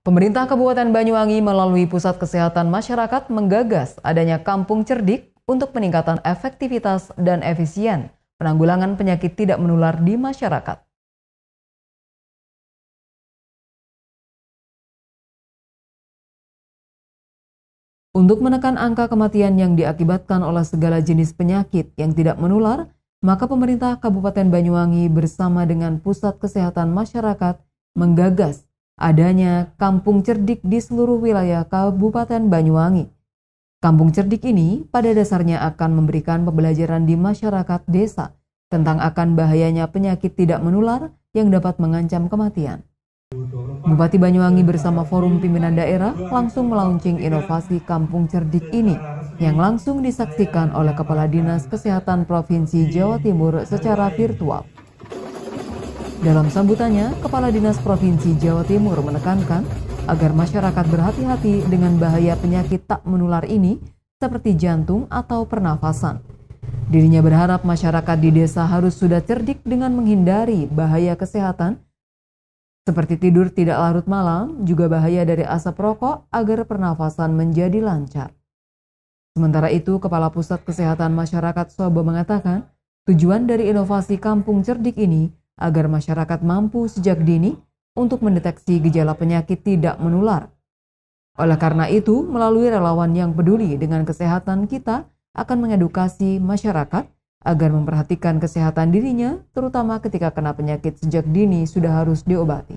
Pemerintah Kabupaten Banyuwangi melalui Pusat Kesehatan Masyarakat menggagas adanya Kampung Cerdik untuk peningkatan efektivitas dan efisien penanggulangan penyakit tidak menular di masyarakat. Untuk menekan angka kematian yang diakibatkan oleh segala jenis penyakit yang tidak menular, maka pemerintah Kabupaten Banyuwangi bersama dengan Pusat Kesehatan Masyarakat menggagas adanya Kampung Cerdik di seluruh wilayah Kabupaten Banyuwangi. Kampung Cerdik ini pada dasarnya akan memberikan pembelajaran di masyarakat desa tentang akan bahayanya penyakit tidak menular yang dapat mengancam kematian. Bupati Banyuwangi bersama Forum Pimpinan Daerah langsung melaunching inovasi Kampung Cerdik ini yang langsung disaksikan oleh Kepala Dinas Kesehatan Provinsi Jawa Timur secara virtual. Dalam sambutannya, Kepala Dinas Provinsi Jawa Timur menekankan agar masyarakat berhati-hati dengan bahaya penyakit tak menular ini seperti jantung atau pernafasan. Dirinya berharap masyarakat di desa harus sudah cerdik dengan menghindari bahaya kesehatan seperti tidur tidak larut malam, juga bahaya dari asap rokok agar pernafasan menjadi lancar. Sementara itu, Kepala Pusat Kesehatan Masyarakat Sobo mengatakan, tujuan dari inovasi Kampung Cerdik ini agar masyarakat mampu sejak dini untuk mendeteksi gejala penyakit tidak menular. Oleh karena itu, melalui relawan yang peduli dengan kesehatan kita akan mengedukasi masyarakat agar memperhatikan kesehatan dirinya, terutama ketika kena penyakit sejak dini sudah harus diobati.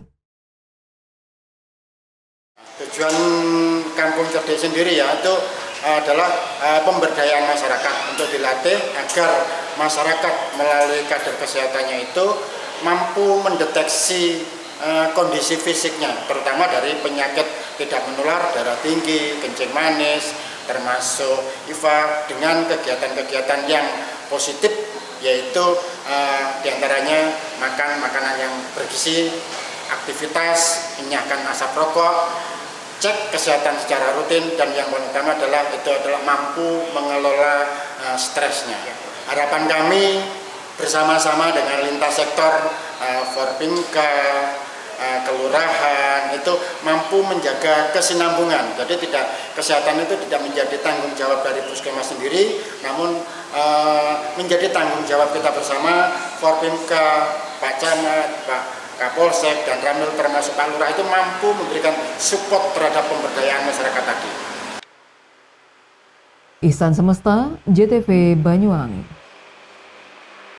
Tujuan Kampung Cerdik sendiri ya itu adalah pemberdayaan masyarakat untuk dilatih agar masyarakat melalui kader kesehatannya itu mampu mendeteksi kondisi fisiknya, terutama dari penyakit tidak menular, darah tinggi, kencing manis, termasuk IFA dengan kegiatan-kegiatan yang positif, yaitu diantaranya makan makanan yang bergizi, aktivitas, menyiapkan asap rokok, cek kesehatan secara rutin, dan yang paling utama adalah mampu mengelola stresnya. Harapan kami bersama-sama dengan lintas sektor, Forbimka, kelurahan itu mampu menjaga kesinambungan. Jadi kesehatan itu tidak menjadi tanggung jawab dari puskesmas sendiri, namun menjadi tanggung jawab kita bersama. Forbimka, Pak Camat, Pak Kapolsek, dan Ramil termasuk Pak Lurah itu mampu memberikan support terhadap pemberdayaan masyarakat tadi. Ihsan Semesta, JTV Banyuwangi.